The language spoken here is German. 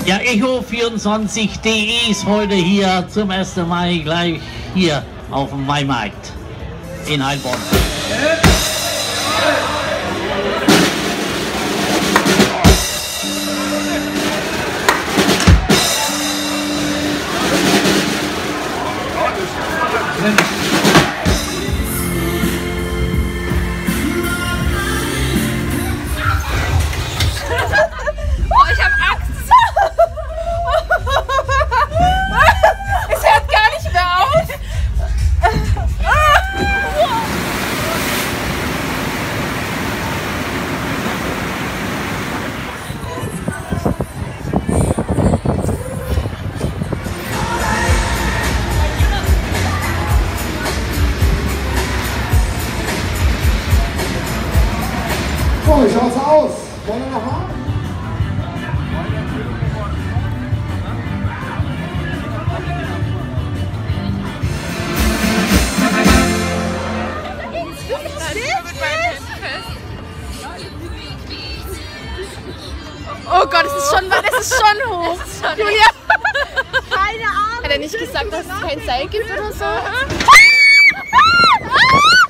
Ja, Echo24.de ist heute hier zum 1. Mai gleich hier auf dem Maimarkt in Heilbronn. Ich hab Angst. Es hört gar nicht mehr auf. So, wie schaut's aus? Wollen wir noch mal? Oh Gott, es ist schon hoch. Julia. Keine Ahnung. Hat er nicht gesagt, dass es kein Seil gibt oder so?